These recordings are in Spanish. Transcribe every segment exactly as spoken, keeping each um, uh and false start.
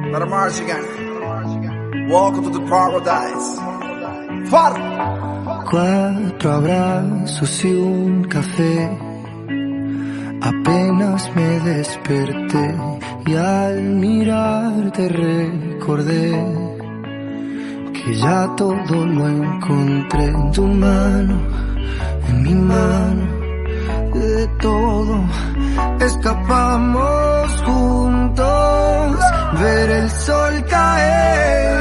Let them march again. Welcome to the paradise. Far. Cuatro abrazos y un café. Apenas me desperté y al mirarte recordé que ya todo lo encontré en tu mano, en mi mano. De todo escapamos juntos, ver el sol caer.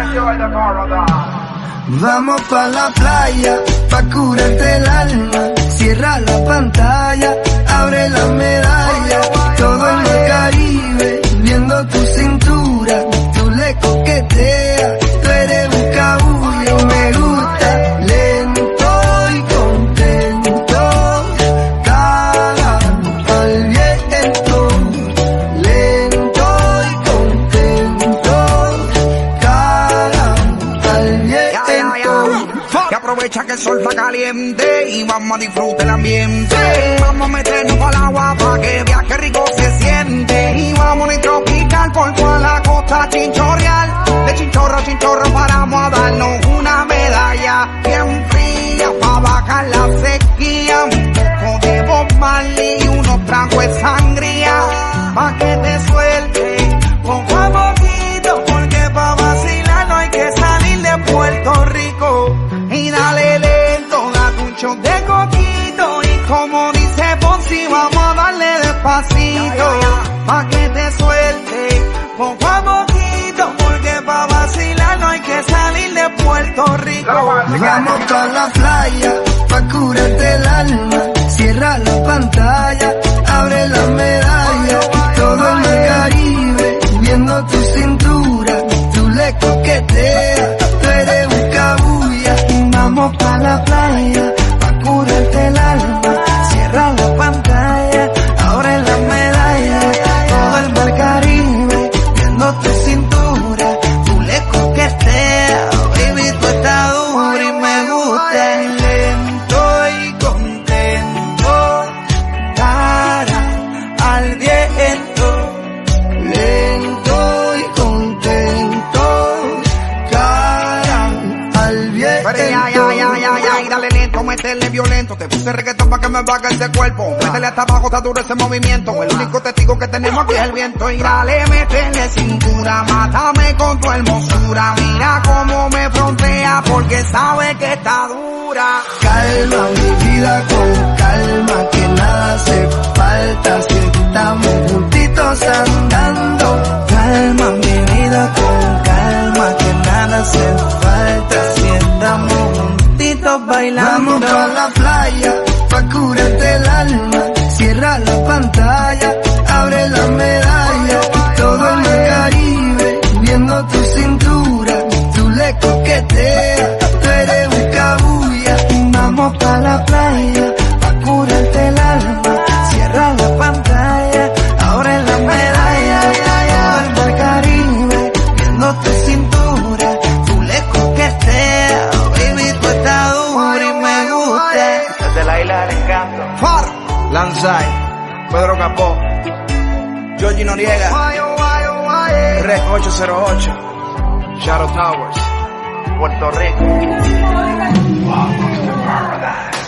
Vamos pa' la playa, pa' curarte el alma. Cierra la pantalla, abre la medalla. Todo en el Caribe, viendo tu cintura. Tú le coqueteas, tú eres un cabullo. Me gusta lento y contento, cara al viento. Lento y contento, cara al viento. Que aprovecha que el sol está caliente y vamos a disfrutar el ambiente. Vamos a meternos para el agua para que viaje rico se siente. Y vamos a tropical por toda la costa chinchorreal. De chinchorro a chinchorro paramos a darnos una medalla bien fría para bajar la sequía. Un poco de Bob Marley y unos tragos de sangría pa' que te suelte poco a poquito, porque pa' vacilar no hay que salir de Puerto Rico. Y dale lento, date un shot de coquito. Y como dice Ponzi, vamos a darle despacito, pa' que te suelte poco a poquito, porque pa' vacilar no hay que salir de Puerto Rico. Vamos pa' la playa, pa' curarte el alma. Cierra la pantalla, abre la medalla. Todo en el Caribe, viendo tu cintura. Tú le coqueteas, tú eres un cabulla. Vamos pa' la playa, pa' curarte el alma. Cierra la pantalla, abre la medalla. Todo el mar Caribe, viendo tu cintura. Tú le coqueteas, baby, tú estás dura y me gusta. Lento y contento, cara al viento. Lento y contento, cara al viento. Pero ya, ya, ya, ya, ya, y dale lento, métele violento. Te puse reggaetón pa' que me baje ese cuerpo. Métele hasta abajo, está duro ese movimiento. El único testigo que tenemos aquí es el viento. Y dale, métele cintura, mátame con tu hermosura. Mira cómo me frontea, porque sabe que está dura. Calma mi vida con calma, que nada hace falta si estamos juntitos andando. Calma mi vida con calma, que nada hace falta si estamos juntitos bailando. Vamos pa' la playa, pa' curarte el alma. Cierra la pantalla, abre la medalla. Todo en el Caribe, viendo tu cintura. Tú le coqueteas, tú eres un cabulla. Vamos pa' la playa, pa' curarte el alma. Cierra la pantalla, abre la medalla. Todo el Caribe, viendo tu cintura. Tú le coqueteas, baby, tú estás dura y me gusta. Desde la isla del encanto. Far. Lanzai, Pedro Capó, Georgie Noriega, Rec ocho cero ocho, Shadow Towers, Puerto Rico. Welcome to the paradise.